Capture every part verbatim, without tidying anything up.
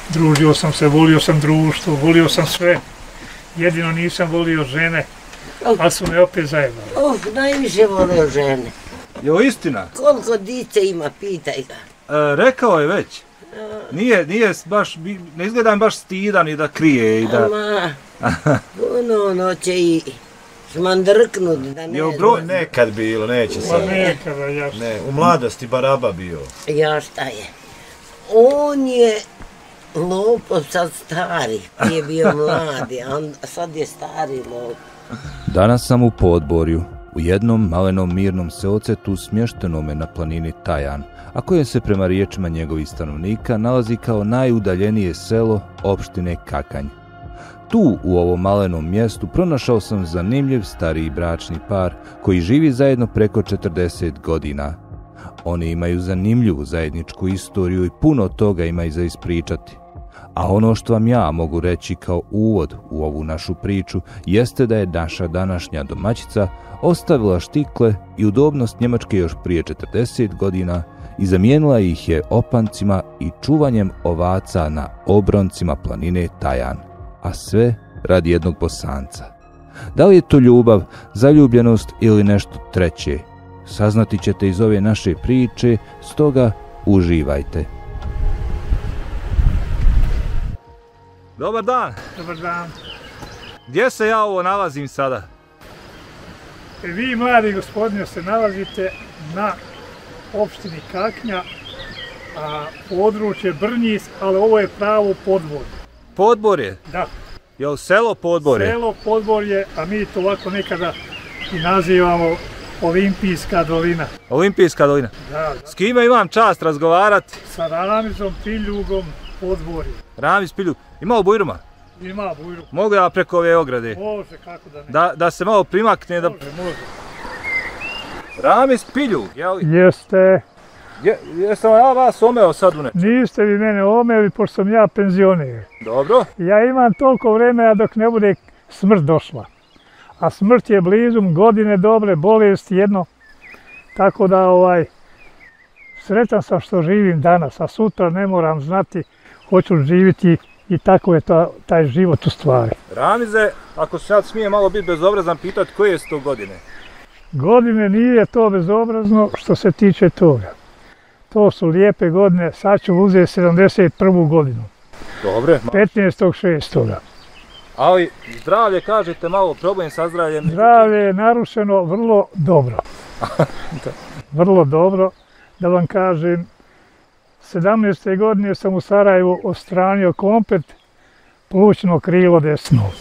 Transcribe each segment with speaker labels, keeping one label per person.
Speaker 1: družio sam se, volio sam društvo, volio sam sve. Jedino nisam volio žene, ali su me opet zajebali.
Speaker 2: Uf, najviše volio žene.
Speaker 3: Jo, istina?
Speaker 2: Koliko dice ima, pitaj ga.
Speaker 3: E, rekao je već. Nije, nije baš, ne izgleda mi baš stidan i da krije i da...
Speaker 2: Ama, ono, ono će i šmandrknut, da ne
Speaker 4: Jo, bro, nekad bilo, neće sad.
Speaker 1: Nekada, ja šta.
Speaker 4: Ne, u mladosti baraba bio.
Speaker 2: Ja šta je. On je lopov sad stari, prije bio mladi, a sad je stari lopov.
Speaker 5: Danas sam u Podborju, u jednom malenom mirnom seocetu smještenome na planini Tajan, a koje se prema riječima njegovih stanovnika nalazi kao najudaljenije selo opštine Kakanj. Tu, u ovom malenom mjestu, pronašao sam zanimljiv stariji bračni par koji živi zajedno preko četrdeset godina. Oni imaju zanimljivu zajedničku istoriju i puno toga imaju za ispričati. A ono što vam ja mogu reći kao uvod u ovu našu priču jeste da je naša današnja domaćica ostavila štikle i udobnost Njemačke još prije četrdeset godina i zamijenila ih je opancima i čuvanjem ovaca na obroncima planine Tajan, a sve radi jednog Bosanca. Da li je to ljubav, zaljubljenost ili nešto treće? Saznati ćete iz ove naše priče, stoga uživajte.
Speaker 3: Dobar dan.
Speaker 1: Dobar dan.
Speaker 3: Gdje se ja ovo nalazim sada?
Speaker 1: E, vi, mladi gospodine, se nalazite na opštini Kaknja, a područje Brnjis, ali ovo je pravo Podborje.
Speaker 3: Podborje?
Speaker 1: Da.
Speaker 3: Jel selo Podborje?
Speaker 1: Selo Podborje, a mi to ovako nekada i nazivamo Olimpijska dolina.
Speaker 3: Olimpijska dolina?
Speaker 1: Da, da.
Speaker 3: S kime imam čast razgovarati?
Speaker 1: Sa Ramizom Piljugom Podborje.
Speaker 3: Ramiz Piljug. Ima u Bujruma?
Speaker 1: Ima Bujrum.
Speaker 3: Mogu ja preko ove ograde?
Speaker 1: Može, kako da ne.
Speaker 3: Da, da se malo primakne da...
Speaker 1: Može, može.
Speaker 3: Ramiz Piljug, jel?
Speaker 1: Jeste.
Speaker 3: Je, jesam ja vas omeo sad u ne?
Speaker 1: Niste vi mene omeli, pošto sam ja penzioner.
Speaker 3: Dobro.
Speaker 1: Ja imam toliko vremena dok ne bude smrt došla. A smrt je blizu, godine dobre, bolest jedno. Tako da ovaj, sretan sam što živim danas, a sutra ne moram znati, hoću živjeti i tako je to, taj život u stvari.
Speaker 3: Ramize, ako se sad smije malo biti bezobrazan, pitati koje su to godine?
Speaker 1: Godine nije to bezobrazno što se tiče toga. To su lijepe godine, sad ću uzeti sedamdeset prvu godinu.
Speaker 3: Dobre.
Speaker 1: petnaestog šestoga
Speaker 3: Ali zdravlje, kažete, malo problem sa zdravljem.
Speaker 1: Zdravlje je narušeno vrlo dobro. Vrlo dobro, da vam kažem. sedamnaeste godine sam u Sarajevu odstranio komplet plućno krilo desno.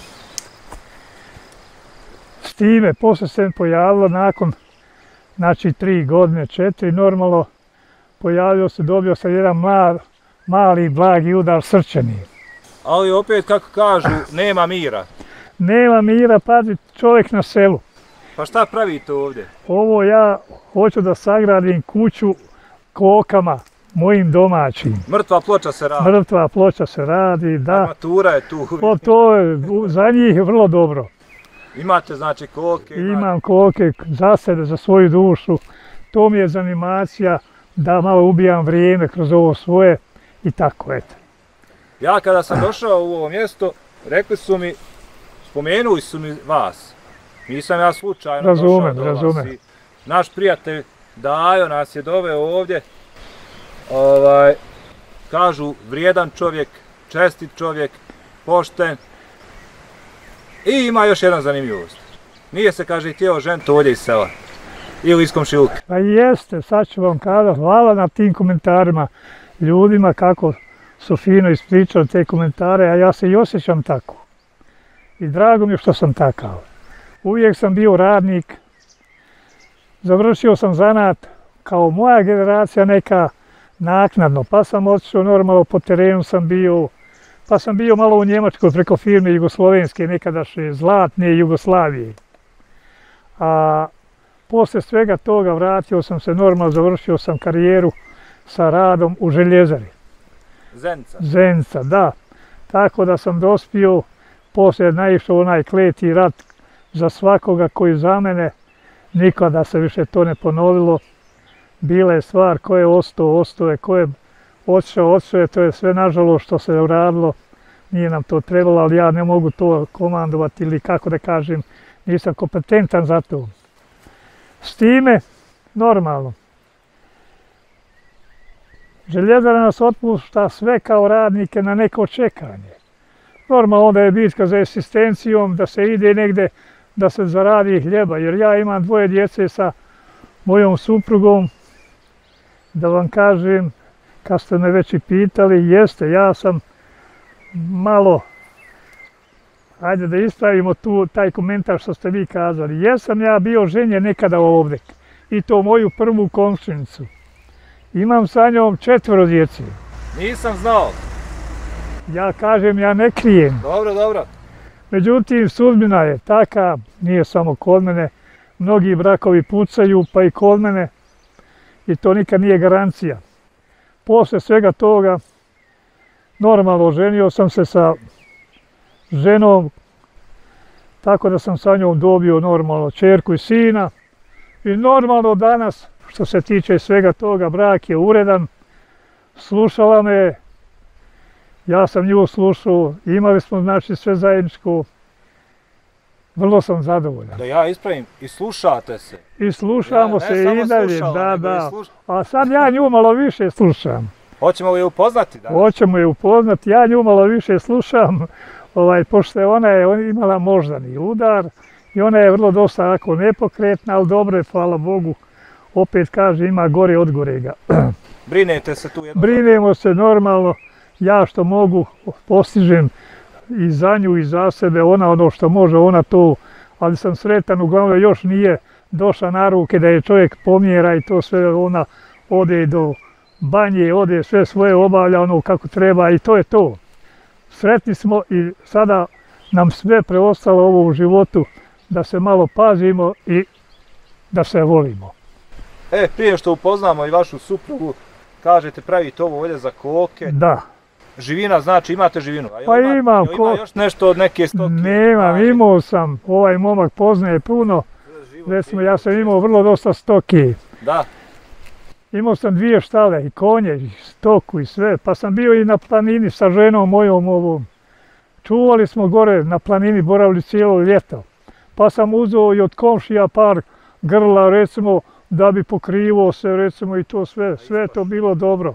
Speaker 1: S time, posle se pojavilo nakon, znači, tri godine, četiri, normalno, pojavio se, dobio sam jedan mal, mali, blagi udar srčani.
Speaker 3: Ali opet, kako kažu, nema mira.
Speaker 1: Nema mira, pazi, čovjek na selu.
Speaker 3: Pa šta pravite ovdje?
Speaker 1: Ovo ja hoću da sagradim kuću kokama, mojim domaćim.
Speaker 3: Mrtva ploča se radi.
Speaker 1: Mrtva ploča se radi, da.
Speaker 3: Armatura je tu.
Speaker 1: O, to je za njih vrlo dobro.
Speaker 3: Imate znači koke?
Speaker 1: Imam koke za sebe, za svoju dušu. To mi je zanimacija da malo ubijam vrijeme kroz ovo svoje i tako, eto.
Speaker 3: Ja kada sam došao u ovo mjesto, rekli su mi, spomenuli su mi vas. Nisam ja slučajno
Speaker 1: razumem,
Speaker 3: došao do vas.
Speaker 1: Razumem.
Speaker 3: Naš prijatelj Dajo nas je doveo ovdje. Ovaj, kažu, vrijedan čovjek, čestit čovjek, pošten. I ima još jedna zanimljivost. Nije se, kaže, htio ženiti ovdje iz sela. Ili iz komšiluka.
Speaker 1: Pa jeste, sad ću vam kazati, hvala na tim komentarima ljudima kako su fino ispričali te komentare, a ja se i osjećam tako. I drago mi je što sam takav. Uvijek sam bio radnik, završio sam zanat kao moja generacija neka naknadno, pa sam otišao normalno, po terenu sam bio, pa sam bio malo u Njemačkoj preko firme Jugoslovenske, nekadašnje Zlatne Jugoslavije. A posle svega toga vratio sam se normalno, završio sam karijeru sa radom u željezari.
Speaker 3: Zenca.
Speaker 1: Zenca, da. Tako da sam dospio, poslije naišao onaj kleti rat za svakoga koji za mene, nikada se više to ne ponovilo. Bila je stvar ko je ostao, ostao je, ko je otišao, otišao je, to je sve nažalost što se uradilo. Nije nam to trebalo, ali ja ne mogu to komandovati ili kako da kažem, nisam kompetentan za to. S time, normalno. Željezara nas otpušta sve kao radnike na neko čekanje. Normalno onda je bitka za egzistencijom, da se ide negde, da se zaradi hljeba, jer ja imam dvoje djece sa mojom suprugom, da vam kažem, kad ste me već i pitali, jeste, ja sam malo, ajde da ispravimo tu taj komentar što ste vi kazali, jesam ja bio ženjen nekada ovdje, i to moju prvu komšinicu. Imam sa njom četvero djece.
Speaker 3: Nisam znao.
Speaker 1: Ja kažem, ja ne krijem.
Speaker 3: Dobro, dobro.
Speaker 1: Međutim, sudbina je taka, nije samo kod mene, mnogi brakovi pucaju, pa i kod mene, i to nikad nije garancija. Posle svega toga, normalno oženio sam se sa ženom, tako da sam sa njom dobio normalno ćerku i sina. I normalno danas, što se tiče svega toga, brak je uredan, slušala me, ja sam nju slušao, imali smo znači sve zajedničko, vrlo sam zadovoljan.
Speaker 3: Da ja ispravim, i slušate se.
Speaker 1: I slušamo
Speaker 3: Ja,
Speaker 1: se
Speaker 3: ne
Speaker 1: i
Speaker 3: samo
Speaker 1: dalje,
Speaker 3: slušala,
Speaker 1: da,
Speaker 3: nego i
Speaker 1: da.
Speaker 3: sluš-
Speaker 1: A sad ja nju malo više slušam.
Speaker 3: Hoćemo li je upoznati danas?
Speaker 1: Hoćemo je upoznati, ja nju malo više slušam, ovaj, pošto je ona je imala moždani udar i ona je vrlo dosta onako nepokretna, ali dobro je, hvala Bogu, opet kaže ima gore od gorega.
Speaker 3: Brinete se tu jedno.
Speaker 1: Brinemo se normalno, ja što mogu postižem i za nju i za sebe, ona ono što može, ona to, ali sam sretan, uglavnom još nije došla na ruke da je čovjek pomjera i to sve, ona ode do banje, ode sve svoje obavlja ono kako treba i to je to. Sretni smo i sada nam sve preostalo ovo u životu da se malo pazimo i da se volimo.
Speaker 3: E, prije što upoznamo i vašu suprugu, kažete pravite ovo ovdje za koke.
Speaker 1: Da.
Speaker 3: Živina, znači imate živinu. A jel
Speaker 1: Pa
Speaker 3: ima,
Speaker 1: imam,
Speaker 3: jel
Speaker 1: ko-
Speaker 3: ima još nešto od neke stoke?
Speaker 1: Nemam,
Speaker 3: Kaže,
Speaker 1: imao sam, ovaj momak poznaje puno, recimo ja sam imao vrlo dosta stoke.
Speaker 3: Da,
Speaker 1: Imao sam dvije štale i konje i stoku i sve, pa sam bio i na planini sa ženom mojom ovom. Čuvali smo gore na planini, boravili cijelo ljeto. Pa sam uzeo i od komšija par grla, recimo, da bi pokrivo se, recimo, i to sve, sve je to bilo dobro.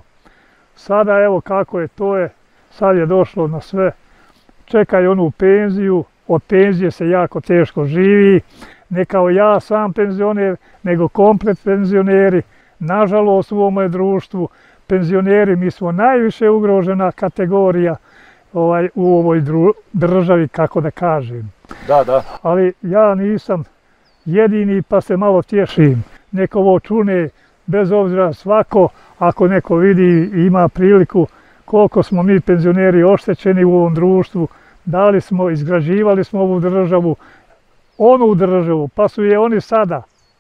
Speaker 1: Sada evo kako je, to je, sad je došlo na sve. Čekaj onu penziju, od penzije se jako teško živi, ne kao ja sam penzioner, nego komplet penzioneri. Nažalost u ovome društvu, penzioneri, mi smo najviše ugrožena kategorija ovaj, u ovoj dru- državi, kako da kažem.
Speaker 3: da, da.
Speaker 1: Ali ja nisam jedini pa se malo tješim. Neko ovo čune, bez obzira svako, ako neko vidi i ima priliku koliko smo mi penzioneri oštećeni u ovom društvu, dali smo, izgrađivali smo ovu državu, onu državu, pa su je oni sada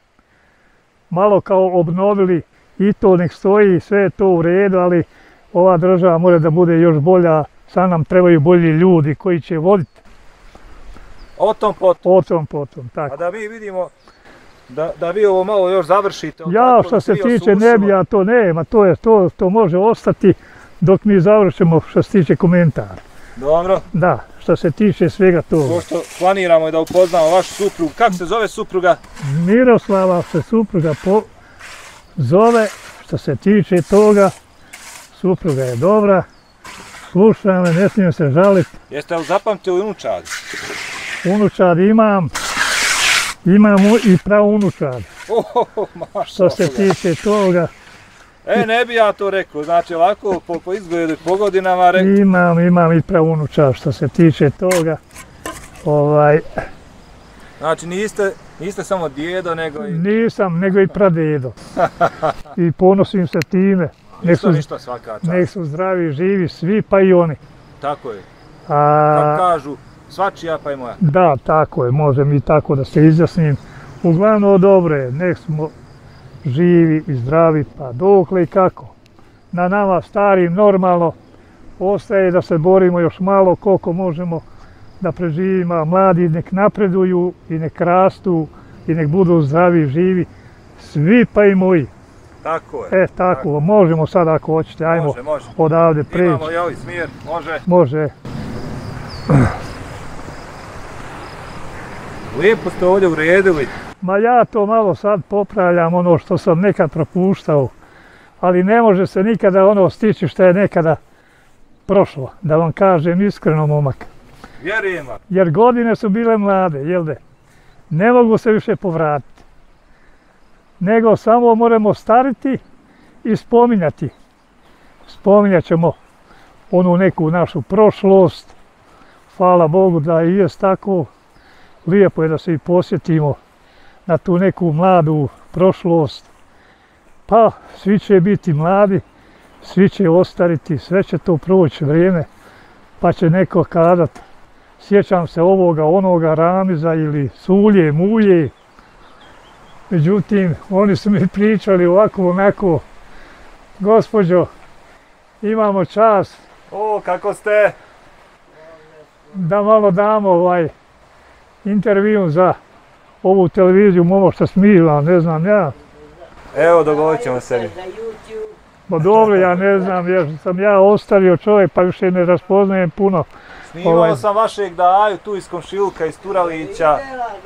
Speaker 1: malo kao obnovili i to nek stoji, sve je to u redu, ali ova država mora da bude još bolja, sad nam trebaju bolji ljudi koji će voditi
Speaker 3: O tom potom.
Speaker 1: o tom potom.
Speaker 3: A
Speaker 1: Tako.
Speaker 3: da mi vidimo, da, da vi ovo malo još završite.
Speaker 1: Ja
Speaker 3: tako,
Speaker 1: što
Speaker 3: da
Speaker 1: se
Speaker 3: svi
Speaker 1: tiče
Speaker 3: osušimo.
Speaker 1: nebija, to nema, to, je, to, to može ostati dok mi završimo što se tiče komentara.
Speaker 3: Dobro,
Speaker 1: Da, što se tiče svega toga.
Speaker 3: pošto planiramo da upoznamo vašu suprugu. Kako se zove supruga?
Speaker 1: Miroslava se supruga po, zove, što se tiče toga, supruga je dobra, sluša me, ne smijem se žaliti.
Speaker 3: Jeste li zapamtili unučad?
Speaker 1: Unučad imam, imam u- i praunučad,
Speaker 3: Ohoho, maša.
Speaker 1: što se tiče toga.
Speaker 3: E, ne bi ja to rekao, znači ovako po, po izgledu i po godinama rekao.
Speaker 1: Imam, imam i praunučad, što se tiče toga. Ovaj,
Speaker 3: Znači niste, niste samo djedo, nego i...
Speaker 1: nisam, nego i pradedo. I ponosim se time. Nek
Speaker 3: Ništa,
Speaker 1: su,
Speaker 3: ništa svaka čast.
Speaker 1: nek su zdravi, živi, svi, pa i oni.
Speaker 3: Tako je.
Speaker 1: A,
Speaker 3: Kako kažu, svačija pa i moja.
Speaker 1: Da, tako je, možem i tako da se izjasnim. Uglavnom dobro je, nek smo živi i zdravi, pa dokle i kako. Na nama starim normalno ostaje da se borimo još malo koliko možemo da preživimo, a mladi nek napreduju i nek rastu i nek budu zdravi, živi, svi pa i moji.
Speaker 3: Tako je.
Speaker 1: E, tako, možemo sad ako hoćete, ajmo
Speaker 3: Može, može.
Speaker 1: odavde prići.
Speaker 3: Imamo i ovaj smjer, može.
Speaker 1: Može.
Speaker 3: Lijepo ste ovdje uredili.
Speaker 1: Ma ja to malo sad popravljam, ono što sam nekad propuštao, ali ne može se nikada ono stići što je nekada prošlo, da vam kažem iskreno, momak.
Speaker 3: Vjerujem vam.
Speaker 1: Jer godine su bile mlade, jel de? Ne mogu se više povratiti. Nego samo moramo stariti i spominjati. Spominjat ćemo onu neku našu prošlost. Hvala Bogu da i jest tako. Lijepo je da se i posjetimo na tu neku mladu prošlost. Pa svi će biti mladi, svi će ostariti, sve će to proći vrijeme. Pa će neko kazat, sjećam se ovoga, onoga Ramiza ili Sulje, Mulje. Međutim, oni su mi pričali ovako, onako, gospođo, imamo čas.
Speaker 3: O, kako ste?
Speaker 1: Da malo damo ovaj intervju za ovu televiziju Momošta Smila, ne znam ja.
Speaker 3: Evo, dogovorit ćemo sebi.
Speaker 1: Pa dobro, ja ne znam, jer sam ja ostario čovjek pa više ne raspoznajem puno.
Speaker 3: Snimao
Speaker 1: ovaj...
Speaker 3: sam vašeg Daju tu iz komšiluka, iz Turalića.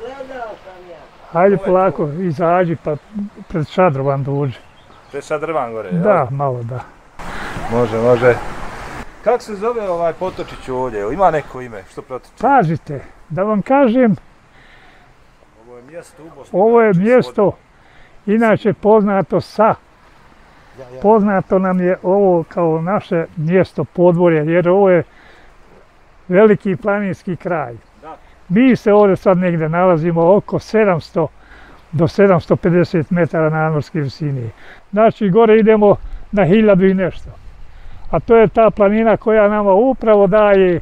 Speaker 1: Hajde polako, izađi pa pred šadrovan dođi.
Speaker 3: Pred šadrvan gore, jel?
Speaker 1: Da, malo da.
Speaker 3: Može, može. Kako se zove ovaj potočić ovdje? Ima neko ime? Što protiče?
Speaker 1: Pazite, da vam kažem,
Speaker 4: Ovo je mjesto u Bosni.
Speaker 1: ovo je mjesto inače poznato sa. Poznato nam je ovo kao naše mjesto podvorje, jer ovo je veliki planinski kraj. Mi se ovdje sad negdje nalazimo oko sedamsto do sedamsto pedeset metara nadmorske visine. Znači gore idemo na hiljadu i nešto. A to je ta planina koja nama upravo daje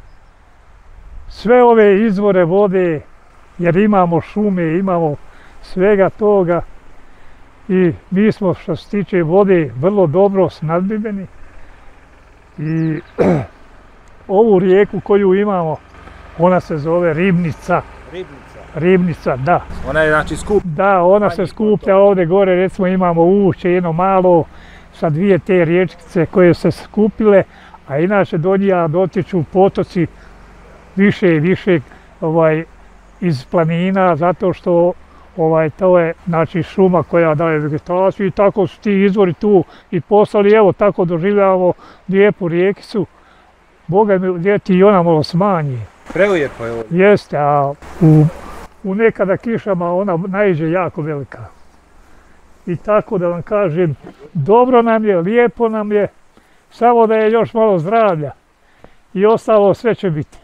Speaker 1: sve ove izvore vode, jer imamo šume, imamo svega toga. I mi smo što se tiče vode vrlo dobro snadbiveni. I ovu rijeku koju imamo, ona se zove Ribnica.
Speaker 3: Ribnica.
Speaker 1: Ribnica, da.
Speaker 3: Ona je znači skup.
Speaker 1: Da, ona se skuplja ovdje gore, recimo imamo ušće jedno malo sa dvije te riječkice koje se skupile, a inače do njega dotiču potoci više i više ovaj, iz planina, zato što ovaj, to je znači, šuma koja daje vegetaciju i tako su ti izvori tu i poslali, evo tako doživljavamo lijepu rijekicu. Boga mi ljeti i ona malo smanji.
Speaker 3: Prelijepo je ovdje.
Speaker 1: Jeste, a u, u nekada kišama ona naiđe jako velika. I tako da vam kažem, dobro nam je, lijepo nam je, samo da je još malo zdravlja i ostalo sve će biti.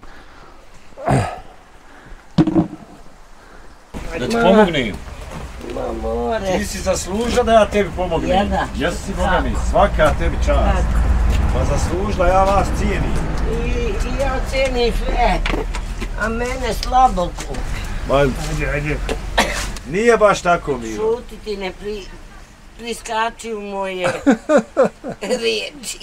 Speaker 4: Da ti pomognem.
Speaker 2: Ma more.
Speaker 4: Ti si zaslužila da ja tebi pomognem.
Speaker 2: Jada.
Speaker 4: Jesi si Boga mi, svaka tebi čast. Pa zaslužila, ja vas cijenim.
Speaker 2: I, i ja cijenim sve, a mene slabo kupi.
Speaker 4: Ma,
Speaker 1: Ajde, ajde.
Speaker 4: nije baš tako, Miro.
Speaker 2: Šuti ti ne pri, priskači u moje riječi.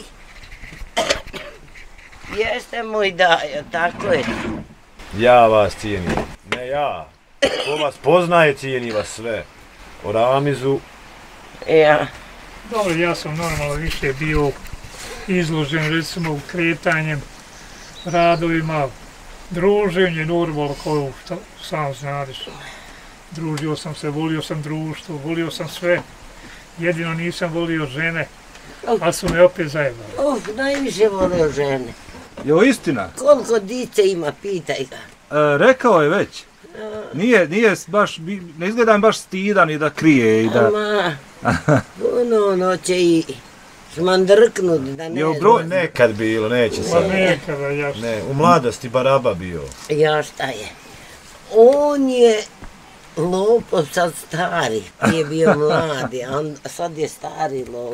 Speaker 2: Jeste moj Dajo, tako je.
Speaker 4: Ja vas cijenim. Ne ja. Ko vas poznaje, cijeni vas sve. O Ramizu.
Speaker 2: Ja.
Speaker 1: Dobro, ja sam normalno više bio izložen recimo u kretanjem, radovima, druženje, normalno koju šta, sam znaš. Družio sam se, volio sam društvo, volio sam sve. Jedino nisam volio žene, ali su me opet zajebali.
Speaker 2: Uf, najviše volio žene.
Speaker 3: Jo, istina.
Speaker 2: Koliko dice ima, pitaj ga.
Speaker 3: E, rekao je već. Nije, nije baš, ne izgleda mi baš stidan i da krije i da...
Speaker 2: Ama, puno ono će i šmandrknut, da ne
Speaker 3: Jo,
Speaker 2: znam.
Speaker 3: broj-
Speaker 4: Nekad bilo, neće
Speaker 1: Pa
Speaker 4: sad.
Speaker 1: nekada ja sam.
Speaker 4: Ne, u mladosti baraba bio.
Speaker 2: Ja šta je? On je lopov sad stari, prije bio mladi, a on- sad je stari lopov.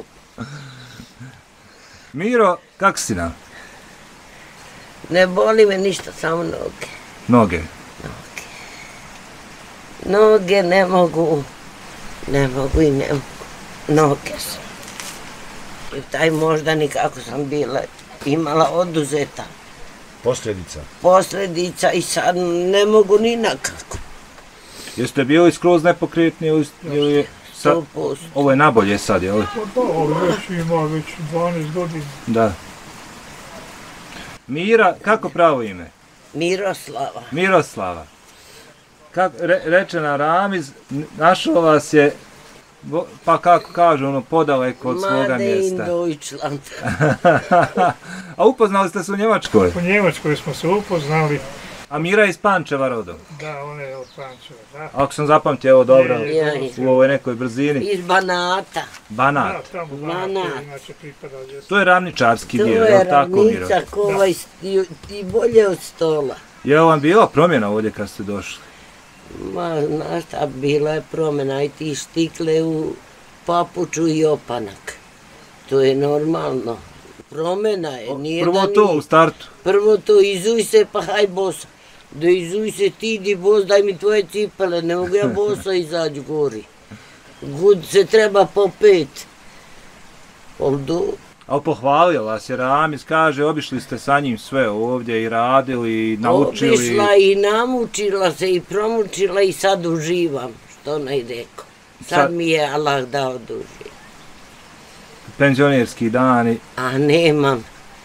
Speaker 3: Miro, kak si nam?
Speaker 2: Ne boli me ništa, samo noge.
Speaker 3: Noge.
Speaker 2: Noge ne mogu, ne mogu i ne mogu. Noge su. I taj moždani kako sam bila imala oduzeta
Speaker 4: Posljedica.
Speaker 2: posljedica i sad ne mogu ni nakako.
Speaker 3: Jeste bili skroz nepokretni ili, ili
Speaker 2: sto posto.
Speaker 3: Ovo je nabolje sad, jel?
Speaker 1: Pa da, ovo već ima već dvanaest godina.
Speaker 3: Da. Mira, kako pravo ime?
Speaker 2: Miroslava.
Speaker 3: Miroslava. Kako, re, reče na Ramiz, našao vas je, pa kako kažu, ono, podaleko od svoga mjesta.
Speaker 2: Made in Deutschland.
Speaker 3: A upoznali ste se u Njemačkoj?
Speaker 1: U Njemačkoj smo se upoznali.
Speaker 3: A Mira je iz Pančeva rodom?
Speaker 1: Da, ona je od Pančeva, da.
Speaker 3: Ako sam zapamtio, evo dobro,
Speaker 1: Je,
Speaker 2: je, je.
Speaker 3: u ovoj nekoj brzini.
Speaker 2: Iz Banata.
Speaker 3: Banat.
Speaker 1: Da, tamo
Speaker 2: Banat.
Speaker 1: Banat, inače pripada.
Speaker 3: To je ravničarski
Speaker 2: To
Speaker 3: dio,
Speaker 2: je
Speaker 3: je li tako, Miro?
Speaker 2: ravnica kova i, i bolje od stola.
Speaker 3: Je li vam bila promjena ovdje kad ste došli?
Speaker 2: Ma, znaš šta, bila je promjena i ti štikle u papuču i opanak. To je normalno. Promjena je, nije
Speaker 3: Prvo
Speaker 2: da
Speaker 3: to
Speaker 2: nije.
Speaker 3: u startu.
Speaker 2: Prvo to izuj se, pa haj bosa. Da izuj se ti, idi bos, daj mi tvoje cipele, ne mogu ja bosa izađu gori. Gud se treba po pet. Ovdje.
Speaker 3: Ali pohvalio vas je Ramiz, kaže, obišli ste sa njim sve ovdje i radili i naučili.
Speaker 2: Obišla i namučila se i promučila i sad uživam, što ne rekao. Sad,
Speaker 3: Sad-
Speaker 2: mi je Allah dao duži.
Speaker 3: Penzionerski dani.
Speaker 2: A nemam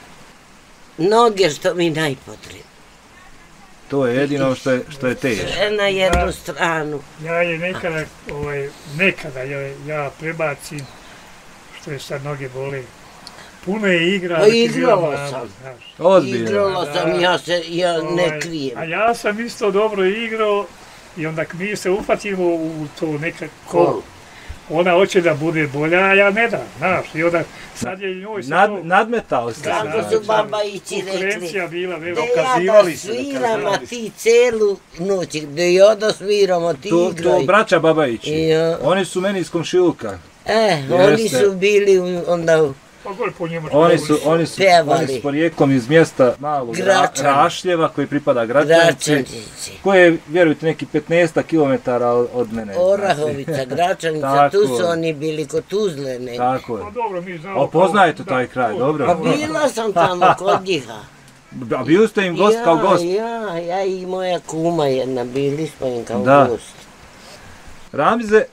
Speaker 2: noge što mi najpotrebno.
Speaker 3: To je jedino što je, što je teško.
Speaker 2: Sve na jednu stranu.
Speaker 1: Ja je nekada, ovaj, nekada ja, ja prebacim, što je sad noge boli. Puno je igra.
Speaker 2: Pa
Speaker 1: dok je
Speaker 2: igrala
Speaker 1: bila mlada,
Speaker 2: sam.
Speaker 1: znaš.
Speaker 3: Ozbiljno.
Speaker 2: Igrala sam, ja se, ja ne
Speaker 1: Ovaj,
Speaker 2: krijem.
Speaker 1: A ja sam isto dobro igrao i onda mi se ufatimo u to nekako,
Speaker 2: Kol.
Speaker 1: ona hoće da bude bolja, a ja ne dam, znaš. I onda sad je i njoj se
Speaker 3: Nad,
Speaker 1: to
Speaker 3: nadmetao ste
Speaker 2: Kako
Speaker 3: se.
Speaker 2: su babajići rekli.
Speaker 1: konkurencija bila
Speaker 2: Da
Speaker 1: velika.
Speaker 2: ja da
Speaker 4: Dokazivali su,
Speaker 2: sviram, a
Speaker 4: dokazivali su.
Speaker 2: ti celu noć, da ja da sviram, a ti
Speaker 3: To, to
Speaker 2: igraj.
Speaker 3: braća Babajići.
Speaker 2: Ja.
Speaker 3: Oni su meni iz komšiluka.
Speaker 2: E, oni
Speaker 3: Jeste.
Speaker 2: su bili u- onda u
Speaker 1: Pa gore po Njemačkoj.
Speaker 3: Oni su, oni su,
Speaker 2: Pevali.
Speaker 3: oni su porijeklom iz mjesta malog Ra-
Speaker 2: Gračan.
Speaker 3: Rašljeva koji pripada Gračanici.
Speaker 2: Gračanici.
Speaker 3: Koje je, vjerujte, neki petnaest kilometara od mene.
Speaker 2: Orahovica, Gračanica,
Speaker 3: Tako
Speaker 2: tu su
Speaker 3: je.
Speaker 2: oni bili kod Tuzlene.
Speaker 3: Tako je.
Speaker 1: Pa dobro, mi znamo...
Speaker 3: A poznajete
Speaker 1: kao-
Speaker 3: taj
Speaker 1: da,
Speaker 3: kraj,
Speaker 1: to-
Speaker 3: dobro?
Speaker 2: Pa bila sam tamo kod njiha.
Speaker 3: A bili ste im gost kao gost.
Speaker 2: Ja, ja i moja kuma jedna, bili smo im kao
Speaker 3: Da.
Speaker 2: gost.
Speaker 3: Ramize,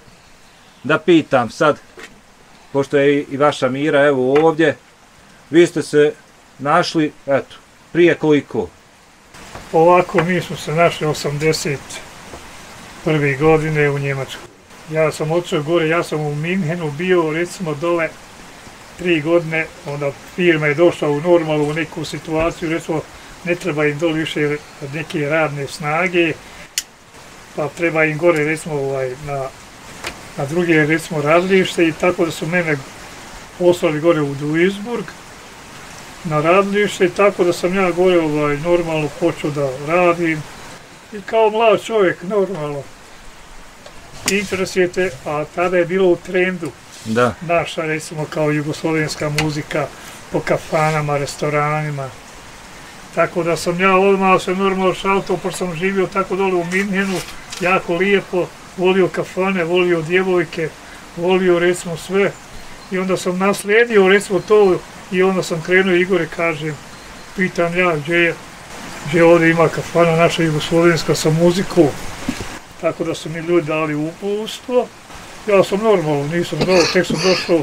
Speaker 3: da pitam sad, pošto je i- i vaša Mira evo ovdje, vi ste se našli, eto, prije koliko?
Speaker 1: Ovako, mi smo se našli osamdeset prve godine u Njemačkoj. Ja sam otišao gore, ja sam u Minhenu bio recimo dole tri godine, onda firma je došla u normalnu u neku situaciju, recimo ne treba im dole više neke radne snage, pa treba im gore recimo ovaj, na, na druge recimo radilište i tako da su mene poslali gore u Duisburg na radilište, tako da sam ja gore ovaj, normalno počeo da radim i kao mlad čovjek normalno interesujete, a tada je bilo u trendu
Speaker 3: Da.
Speaker 1: naša recimo kao jugoslovenska muzika po kafanama, restoranima. Tako da sam ja odmah se normalno šaltao, pošto sam živio tako dole u Minhenu, jako lijepo, volio kafane, volio djevojke, volio recimo sve. I onda sam naslijedio recimo to i onda sam krenuo Igore, kažem, pitam ja gdje je, gdje ovdje ima kafana naša jugoslovenska sa muzikom. Tako da su mi ljudi dali uputstvo. Ja sam normalno, nisam znao, tek sam došao,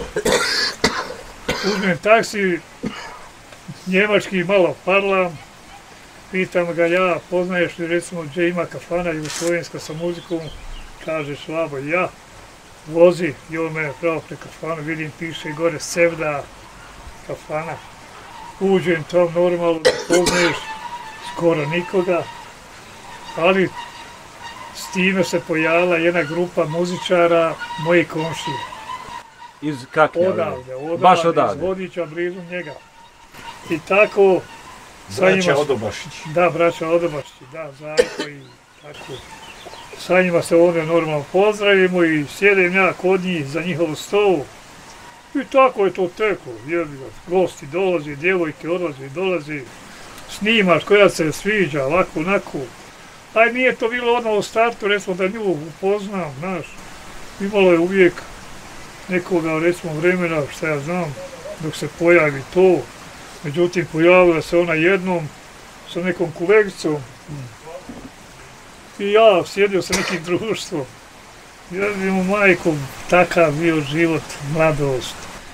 Speaker 1: uzmem taksi, njemački malo parlam, pitam ga ja, poznaješ li recimo gdje ima kafana jugoslovenska sa muzikom, kaže Švabo, ja, vozi, i on mene pravo pre kafanu, vidim, piše gore Sevda kafana, uđem tam normalno, ne poznaješ skoro nikoga, ali s time se pojavila jedna grupa muzičara, moji komšije.
Speaker 3: Iz Kaknja.
Speaker 1: Odavde, odavde,
Speaker 3: Baš
Speaker 1: iz
Speaker 3: odavde.
Speaker 1: Vodića, blizu njega. I tako, sa njima,
Speaker 4: Braća Odobašić.
Speaker 1: da, braća Odobašći, da, Zajko i tako. Sa njima se ovdje normalno pozdravimo i sjedem ja kod njih za njihov stol. I tako je to teko, jebi ga, gosti dolazi, djevojke odlazi i dolazi, snimaš koja se sviđa, ovako, onako. Aj nije to bilo odmah u startu, recimo da nju upoznam, znaš. Imalo je uvijek nekoga, recimo, vremena, šta ja znam, dok se pojavi to. Međutim, pojavila se ona jednom sa nekom kolegicom. I ja sjedio sa nekim društvom. Ja bi mu majku, takav bio život, mladost.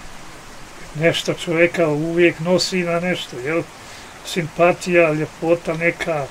Speaker 1: Nešto čovjeka uvijek nosi na nešto, jel? Simpatija, ljepota neka.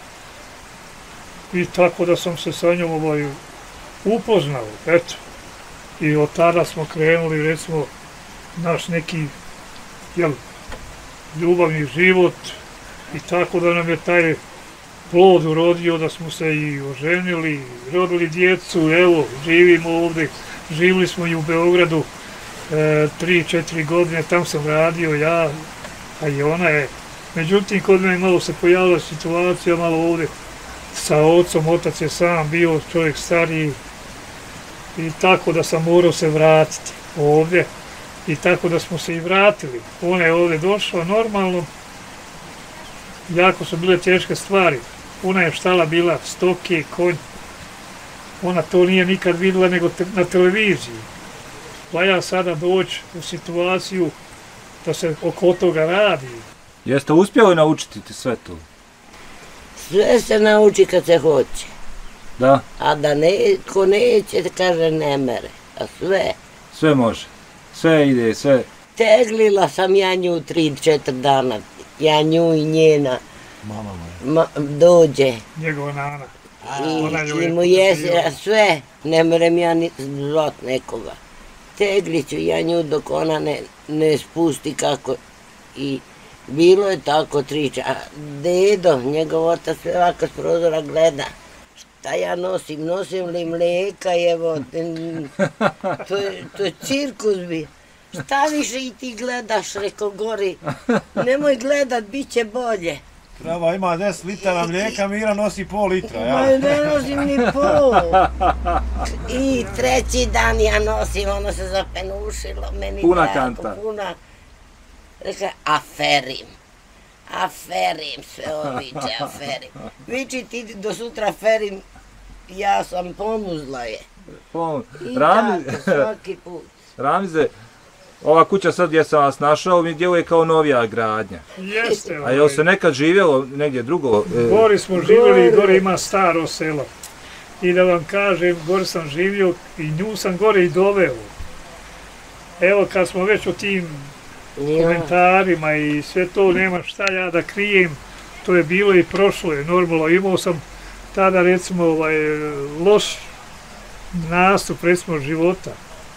Speaker 1: I tako da sam se sa njom ovaj, upoznao, eto. I od tada smo krenuli, recimo, naš neki, jel, ljubavni život. I tako da nam je taj plod urodio, da smo se i oženili, rodili djecu, evo, živimo ovdje, živjeli smo i u Beogradu e, tri, četiri godine, tam sam radio ja, a i ona je. Međutim, kod mene malo se pojavila situacija, malo ovdje sa ocom, otac je sam bio čovjek stariji i tako da sam morao se vratiti ovdje i tako da smo se i vratili. Ona je ovdje došla normalno, jako su bile teške stvari. Ona je štala bila stoke, konj. Ona to nije nikad vidjela nego te, na televiziji. Pa ja sada doći u situaciju da se oko toga radi.
Speaker 3: Jeste uspjeli naučiti sve to?
Speaker 2: Sve se nauči kad se hoće.
Speaker 3: Da?
Speaker 2: A da ne, ko neće, kaže ne mere. A sve.
Speaker 3: Sve može. Sve ide, sve.
Speaker 2: Teglila sam ja nju tri, četiri dana. Ja nju i njena.
Speaker 4: Mama moja.
Speaker 2: Ma, dođe.
Speaker 1: Njegova nana.
Speaker 2: I, i mu jese sve. Ne merem ja ni zvat nekoga. Tegliću ja nju dok ona ne, ne spusti kako. I bilo je tako triča. A dedo, njegov otac sve ovako s prozora gleda. Šta ja nosim? Nosim li mlijeka? Evo, to je, to je cirkus bi. Šta više i ti gledaš, reko gori. Nemoj gledat, bit će bolje.
Speaker 4: Treba ima deset litara mlijeka, Mira nosi pol litra, ja?
Speaker 2: Ma ne nosim ni pol. I treći dan ja nosim, ono se zapenušilo, meni
Speaker 3: Puna
Speaker 2: tako,
Speaker 3: kanta.
Speaker 2: Puna. Reka, aferim. Aferim sve oviće, aferim. Viči ti do sutra aferim, ja sam pomuzla je. I
Speaker 3: Rami...
Speaker 2: tako, svaki put.
Speaker 3: Ramize, ova kuća sad gdje sam vas našao mi djeluje kao novija gradnja.
Speaker 1: Jeste.
Speaker 3: A jel se nekad živjelo negdje drugo? E...
Speaker 1: Gori smo živjeli i gore ima staro selo. I da vam kažem, gore sam živio i nju sam gore i doveo. Evo kad smo već o tim
Speaker 2: Ja.
Speaker 1: komentarima i sve to, nema šta ja da krijem, to je bilo i prošlo je normalno. Imao sam tada recimo ovaj, loš nastup recimo života.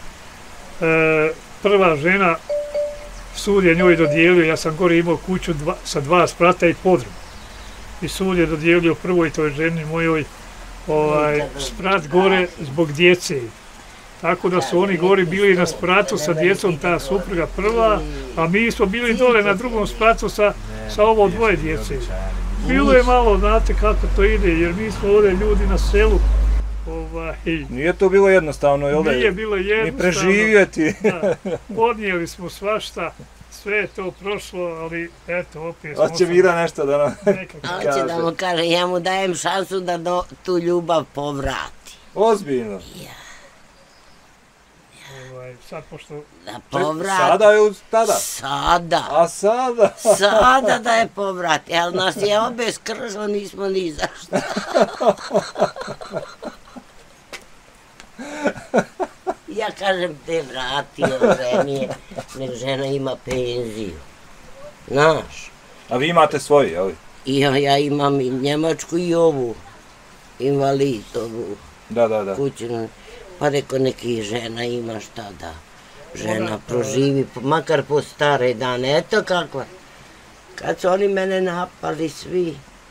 Speaker 1: E, prva žena, sud je njoj dodijelio, ja sam gore imao kuću dva, sa dva sprata i podrum. I sud je dodijelio prvoj toj ženi mojoj ovaj, sprat gore zbog djece. Tako da su oni gori bili na spratu sa djecom, ta supruga prva, a mi smo bili dole na drugom spratu sa, sa ovo dvoje djece. Bilo je malo, znate kako to ide, jer mi smo ovdje ljudi na selu. Ovaj,
Speaker 3: Nije to bilo jednostavno, jel da?
Speaker 1: Nije bilo jednostavno.
Speaker 3: Ni preživjeti.
Speaker 1: Da, podnijeli smo svašta, sve je to prošlo, ali eto, opet smo...
Speaker 3: Hoće Mira nešto da nam
Speaker 2: A hoće da mu kaže, ja mu dajem šansu da do, tu ljubav povrati.
Speaker 3: Ozbiljno.
Speaker 2: Ja.
Speaker 1: Ovaj, sad pošto...
Speaker 2: Da povrati.
Speaker 3: Sada je uz tada?
Speaker 2: Sada.
Speaker 3: A sada?
Speaker 2: Sada da je povrati, ali nas je obe skržo, nismo ni za šta. Ja kažem te vrati, ženi, nek žena ima penziju. Znaš.
Speaker 3: A vi imate svoju, jel?
Speaker 2: I ja, ja imam i Njemačku i ovu, invalid, ovu
Speaker 3: Da, da, da.
Speaker 2: kućinu. Pa reko neki žena ima šta da žena proživi, makar po stare dane. Eto kakva. Kad su oni mene napali svi,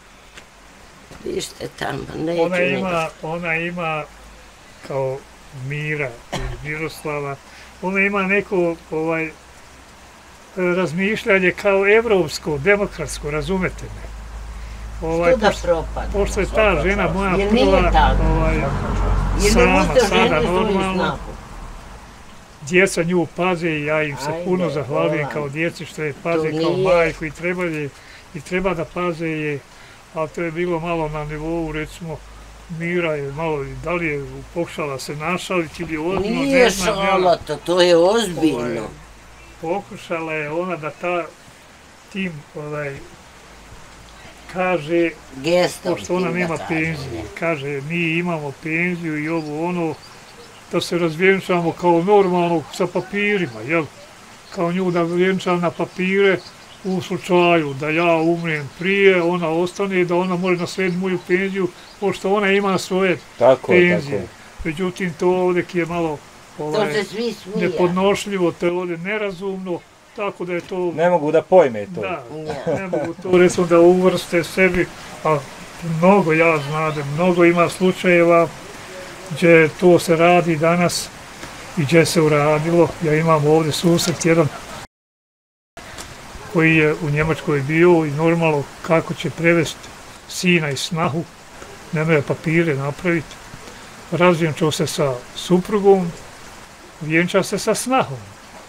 Speaker 2: vište tamo, neću
Speaker 1: Ona
Speaker 2: nego.
Speaker 1: ima, ona ima kao Mira iz Miroslava, ona ima neko ovaj, razmišljanje kao evropsko, demokratsko, razumete me? Ovaj,
Speaker 2: Što da
Speaker 1: pošto,
Speaker 2: propada?
Speaker 1: pošto je ta žena moja
Speaker 2: Jer nije
Speaker 1: prva,
Speaker 2: tako.
Speaker 1: ovaj,
Speaker 2: Jer ne
Speaker 1: sama,
Speaker 2: možete
Speaker 1: sada
Speaker 2: ženi svoju
Speaker 1: normalno,
Speaker 2: snagu.
Speaker 1: djeca nju paze i ja im se
Speaker 2: Ajde,
Speaker 1: puno zahvaljujem
Speaker 2: volam.
Speaker 1: kao djeci što je paze
Speaker 2: To
Speaker 1: kao
Speaker 2: nije.
Speaker 1: majku i treba, je, i treba da paze je, ali to je bilo malo na nivou, recimo, Mira je malo, da li je pokušala se našaliti ili ozbiljno,
Speaker 2: Nije
Speaker 1: ne znam, ja,
Speaker 2: šala to, to je
Speaker 1: ovaj,
Speaker 2: ozbiljno.
Speaker 1: pokušala je ona da ta tim ovaj, kaže,
Speaker 2: Gestom
Speaker 1: pošto ona
Speaker 2: tim
Speaker 1: nema
Speaker 2: da kaže,
Speaker 1: penziju,
Speaker 2: ne.
Speaker 1: kaže mi imamo penziju i ovo ono, da se razvjenčamo kao normalno sa papirima, jel? Kao nju da vjenčam na papire u slučaju da ja umrem prije, ona ostane, da ona može naslijediti moju penziju, pošto ona ima svoje
Speaker 3: Tako je,
Speaker 1: penzije.
Speaker 3: tako je.
Speaker 1: Međutim, to ovdje je malo ovaj,
Speaker 2: To se svi smija.
Speaker 1: nepodnošljivo, to je ovdje nerazumno, tako da je to...
Speaker 3: Ne mogu da pojme to.
Speaker 1: Da,
Speaker 2: Ja.
Speaker 1: ne mogu to recimo da uvrste sebi, a mnogo ja znadem, mnogo ima slučajeva gdje to se radi danas i gdje se uradilo. Ja imam ovdje susret jedan koji je u Njemačkoj bio i normalno kako će prevesti sina i snahu, nemaju papire napraviti. Razvjenčao se sa suprugom, vjenča se sa snahom.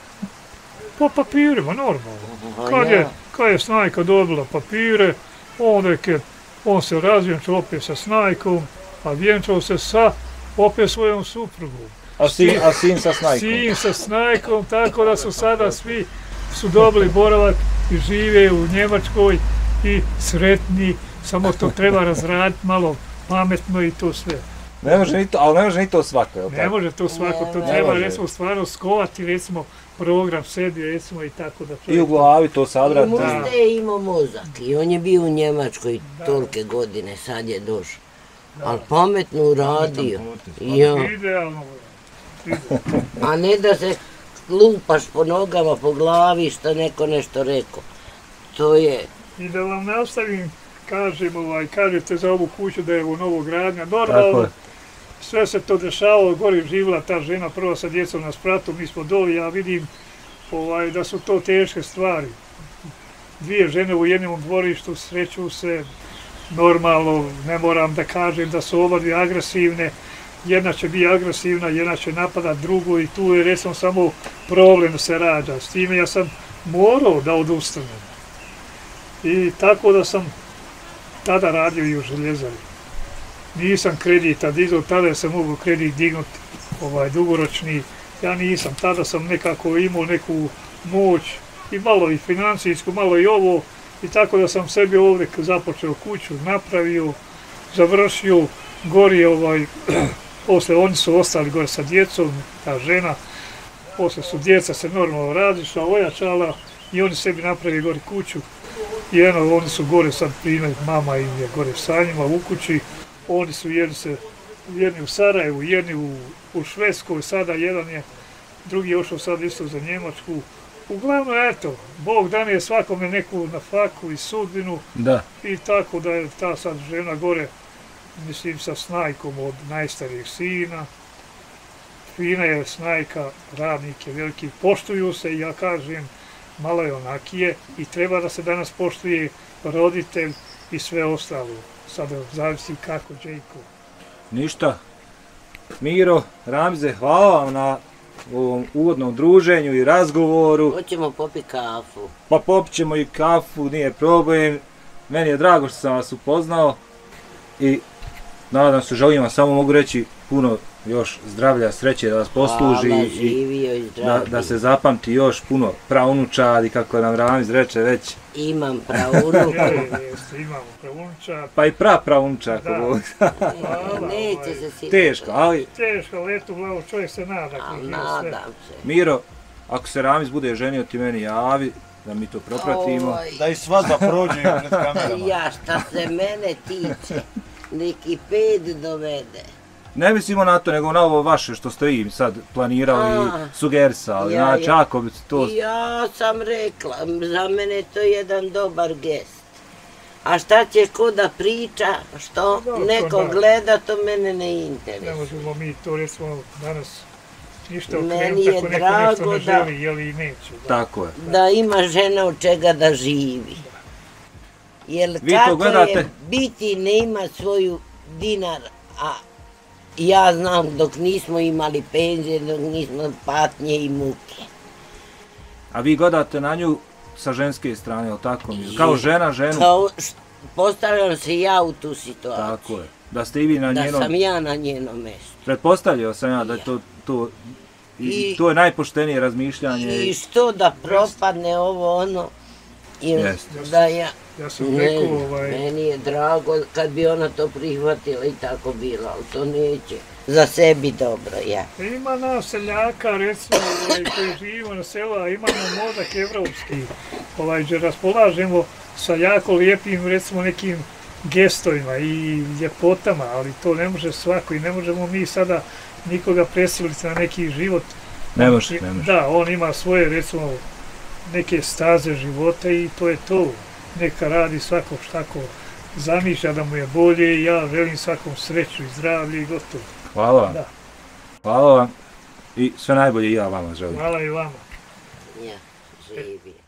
Speaker 1: Po papirima, normalno. Kad je, kad je snajka dobila papire, onda je, on se razvjenčao opet sa snajkom, a vjenčao se sa opet svojom suprugom.
Speaker 3: A sin, a sin sa snajkom?
Speaker 1: Sin sa snajkom, tako da su sada svi su dobili boravak i žive u Njemačkoj i sretni, samo to treba razraditi malo pametno i to sve.
Speaker 3: Ne može ni to, ali ne može ni to svako, jel'
Speaker 1: Ne
Speaker 3: tako?
Speaker 1: može to svako, to
Speaker 2: Ne
Speaker 1: treba
Speaker 3: može.
Speaker 1: recimo stvarno skovati recimo program sebi recimo i tako da
Speaker 3: I u
Speaker 1: čovjek...
Speaker 3: glavi to
Speaker 2: I
Speaker 3: sadrati.
Speaker 2: možda je imao mozak i on je bio u Njemačkoj tolike godine, sad je došao. Ali pametno uradio. Ja.
Speaker 1: Idealno.
Speaker 2: A ne da se lupaš po nogama, po glavi što neko nešto rekao. To je...
Speaker 1: I da vam nastavim, kažem, ovaj, kažete za ovu kuću da je u novogradnja,
Speaker 3: Tako
Speaker 1: normalno,
Speaker 3: je.
Speaker 1: sve se to dešavalo, gore živjela ta žena prvo sa djecom na spratu, mi smo doli, ja vidim ovaj, da su to teške stvari. Dvije žene u jednom dvorištu sreću se, normalno, ne moram da kažem da su oba dvije agresivne, jedna će biti agresivna, jedna će napadat drugu i tu je recimo samo problem se rađa. S time ja sam morao da odustanem. I tako da sam tada radio i u željezari. Nisam kredita dizao, tada sam mogao kredit dignuti ovaj, dugoročni. Ja nisam, tada sam nekako imao neku moć i malo i financijsku, malo i ovo. I tako da sam sebi ovdje započeo kuću, napravio, završio, gori ovaj, posle oni su ostali gore sa djecom, ta žena, posle su djeca se normalno razišla, ojačala i oni sebi napravili gore kuću. I eno, oni su gore sad primjer, mama im je gore sa njima u kući, oni su jedni, se, jedni u Sarajevu, jedni u, u Švedskoj, sada jedan je, drugi je ošao sad isto za Njemačku. Uglavnom, eto, Bog dan je svakome neku na faku i sudbinu
Speaker 3: Da.
Speaker 1: i tako da je ta sad žena gore, mislim, sa snajkom od najstarijeg sina. Fina je snajka, radnik je veliki, poštuju se i ja kažem, malo je onakije i treba da se danas poštuje roditelj i sve ostalo. Sada zavisi kako, Đejko.
Speaker 3: Ništa. Miro, Ramze, hvala vam na ovom uvodnom druženju i razgovoru.
Speaker 2: Hoćemo popiti kafu.
Speaker 3: Pa popit ćemo i kafu, nije problem. Meni je drago što sam vas upoznao i nadam se, želim vam, samo mogu reći puno još zdravlja, sreće da vas posluži
Speaker 2: Hvala,
Speaker 3: i
Speaker 2: živio i
Speaker 3: da,
Speaker 2: zdravio.
Speaker 3: da se zapamti još puno praunučadi, kako nam Ramiz reče već,
Speaker 2: Imam praunuku.
Speaker 1: Je, jeste, imamo pravunča,
Speaker 3: pa i prapraunuča ako
Speaker 1: Da.
Speaker 3: Bog.
Speaker 2: Neće se sigurno.
Speaker 3: Teško, ali
Speaker 1: teško letu glavu, čovjek se nada.
Speaker 2: Ali
Speaker 1: kroz život sve.
Speaker 2: nadam se.
Speaker 3: Miro, ako se Ramiz bude ženio, ti meni javi da mi to propratimo.
Speaker 2: Oj,
Speaker 4: Da i svadba prođe pred kamerama.
Speaker 2: ja šta se mene tiče, neki pet dovede.
Speaker 3: Ne mislimo na to, nego na ovo vaše što ste vi sad planirali,
Speaker 2: A,
Speaker 3: sugerisali.
Speaker 2: ja,
Speaker 3: Znači,
Speaker 2: ja.
Speaker 3: ako bi to...
Speaker 2: Ja sam rekla, za mene je to jedan dobar gest. A šta će ko da priča, što
Speaker 1: Dobro,
Speaker 2: neko
Speaker 1: da.
Speaker 2: gleda, to mene ne
Speaker 1: Ne
Speaker 2: interesuje.
Speaker 1: možemo mi to recimo danas ništa
Speaker 2: Meni
Speaker 1: okrenuti
Speaker 2: je
Speaker 1: ako neko nešto
Speaker 2: drago
Speaker 1: ne
Speaker 2: da-
Speaker 1: želi, jeli i neće. Da.
Speaker 3: Tako je.
Speaker 2: Da ima žena od čega da živi. Jer
Speaker 3: Vi to
Speaker 2: kako
Speaker 3: gledate?
Speaker 2: je biti ne ima svoju dinar, a ja znam dok nismo imali penzije, dok nismo patnje i muke.
Speaker 3: A vi gledate na nju sa ženske strane, jel tako? Kao žena ženu.
Speaker 2: Kao, š- postavljam se ja u tu situaciju.
Speaker 3: Tako je. Da ste i vi na
Speaker 2: Da
Speaker 3: njenom...
Speaker 2: sam ja na njenom mjestu.
Speaker 3: Pretpostavljao sam ja da je to... to I,
Speaker 2: I-
Speaker 3: to je najpoštenije razmišljanje.
Speaker 2: I što da propadne ovo ono, I
Speaker 5: Jeste.
Speaker 2: da ja,
Speaker 1: Ja sam
Speaker 2: ne,
Speaker 1: rekao, ovaj,
Speaker 2: meni je drago kad bi ona to prihvatila i tako bila, ali to neće. Za sebi dobro, ja.
Speaker 1: ima nas seljaka, recimo, ovaj, koji živimo na selu, a imamo mozak evropski, ovaj, gdje raspolažemo sa jako lijepim, recimo, nekim gestovima i ljepotama, ali to ne može svako i ne možemo mi sada nikoga presiliti na neki život.
Speaker 5: Ne može, ne može.
Speaker 1: Da, on ima svoje, recimo, neke staze života i to je to. Neka radi svako šta ko zamišlja da mu je bolje i ja želim svakom sreću i zdravlje i gotovo.
Speaker 5: Hvala vam.
Speaker 1: Da.
Speaker 5: Hvala vam i sve najbolje i ja vama želim.
Speaker 1: Hvala i vama.
Speaker 2: Ja, živi.